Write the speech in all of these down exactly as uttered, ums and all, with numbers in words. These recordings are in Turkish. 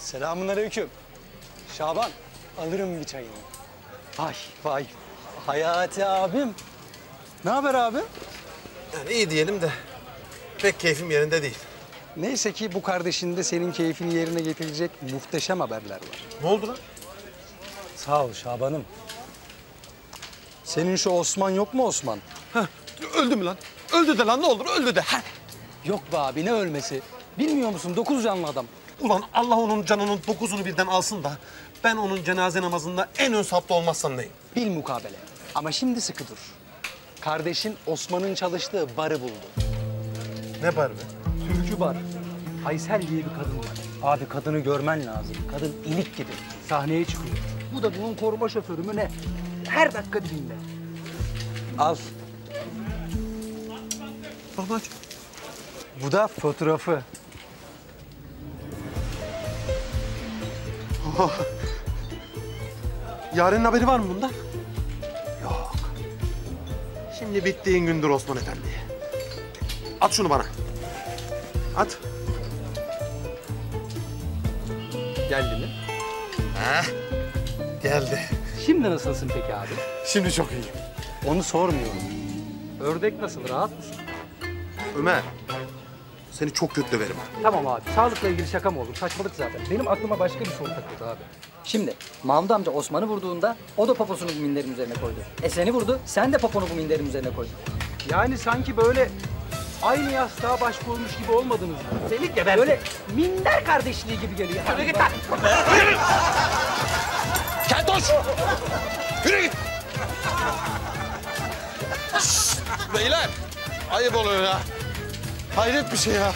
Selamünaleyküm. Şaban, alırım bir çayını. Vay vay. Hayati abim. Ne haber abi? Yani iyi diyelim de pek keyfim yerinde değil. Neyse ki bu kardeşinde senin keyfini yerine getirecek muhteşem haberler var. Ne oldu lan? Sağ ol Şaban'ım. Senin şu Osman yok mu Osman? Heh, öldü mü lan? Öldü de lan, ne olur öldü de. Heh. Yok be abi, ne ölmesi? Bilmiyor musun? Dokuz canlı adam. Ulan Allah onun canının dokuzunu birden alsın da ben onun cenaze namazında en ön safta olmazsam neyim? Bil mukabele. Ama şimdi sıkı dur. Kardeşin Osman'ın çalıştığı barı buldu. Ne var be? Türkü bar. Aysel diye bir kadın var. Abi kadını görmen lazım. Kadın ilik gibi. Sahneye çıkıyor. Bu da bunun koruma şoförü mü ne? Her dakika dibinde. Al. Baba. Bu da fotoğrafı. Oh. Yaren'in haberi var mı bundan? Yok. Şimdi bittiğin gündür Osman Efendi. At şunu bana. At. Geldi mi? Heh. Geldi. Şimdi nasılsın peki abi? Şimdi çok iyiyim. Onu sormuyorum. Ördek nasıl? Rahat mısın? Ömer, seni çok kötü döverim ha. Tamam abi. Sağlıkla ilgili şaka mı olur? Saçmalık zaten. Benim aklıma başka bir soru takıldı abi. Şimdi Mahmut amca Osman'ı vurduğunda o da poposunu bu minderin üzerine koydu. E seni vurdu, sen de poponu bu minderin üzerine koydun. Yani sanki böyle aynı yastığa baş koymuş gibi olmadınız mı? Seni geberdim. Böyle minder kardeşliği gibi geliyor. Hadi git lan. Keltoş! Yürü git! Şşt, beyler! Ayıp oluyor ya. Hayret bir şey ya.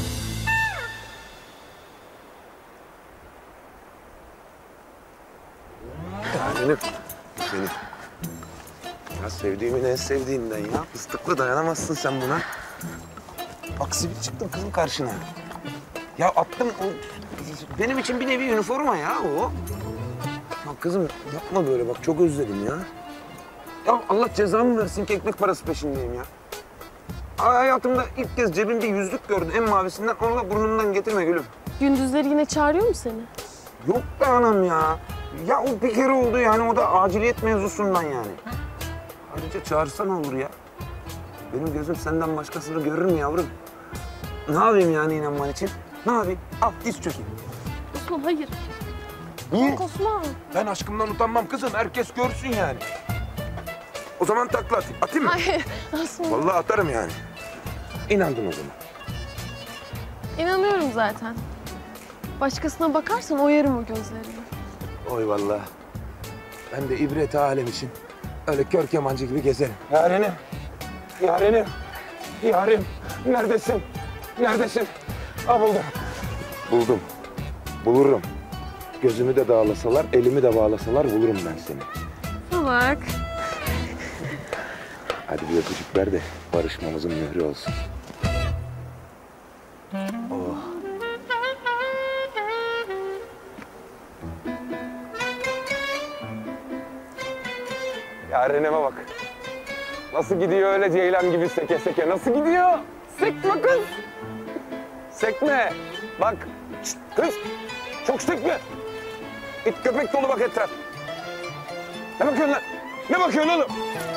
Benim, benim. Ya sevdiğimin en sevdiğinden ya. Fıstıklı dayanamazsın sen buna. Aksi bir çıktım kızın karşına. Ya attım o... Benim için bir nevi üniforma ya o. Bak kızım yapma böyle bak çok özledim ya. Ya Allah cezamı versin ki ekmek parası peşindeyim ya. Hayatımda ilk kez cebimde yüzlük gördüm en mavisinden. Onu da burnumdan getirme gülüm. Gündüzleri yine çağırıyor mu seni? Yok be anam ya. Ya o bir kere oldu yani o da aciliyet mevzusundan yani. Ayrıca çağırsa ne olur ya? Benim gözüm senden başkasını görür mü yavrum? Ne yapayım yani inanman için? Ne yapayım? Al diz çökeyim. Osman hayır. Niye? Bak Osman. Ben aşkımdan utanmam kızım. Herkes görsün yani. O zaman takla atayım. Atayım mı? Hayır Osman. Vallahi atarım yani. İnandım o zaman. İnanıyorum zaten. Başkasına bakarsan oyarım o gözlerini. Oy vallahi. Ben de ibret alem için öyle kör kemancı gibi gezerim. Yarenim, yarenim, yarim. Neredesin? Neredesin? Ha buldum. Buldum. Bulurum. Gözümü de dağlasalar, elimi de bağlasalar bulurum ben seni. Salak. Hadi bir öpücük ver de barışmamızın mührü olsun. Oh. Yarenime bak. Nasıl gidiyor öyle ceylan gibi seke seke? Nasıl gidiyor? Sekme kız. Sekme. Bak. Şişt, kız. Çok sekme. İt köpek dolu bak etraf. Ne bakıyorsun lan? Ne bakıyorsun oğlum?